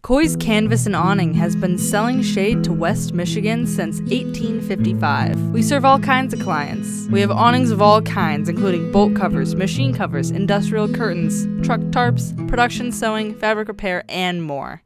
COYE'S Canvas and Awning has been selling shade to West Michigan since 1855. We serve all kinds of clients. We have awnings of all kinds, including bolt covers, machine covers, industrial curtains, truck tarps, production sewing, fabric repair, and more.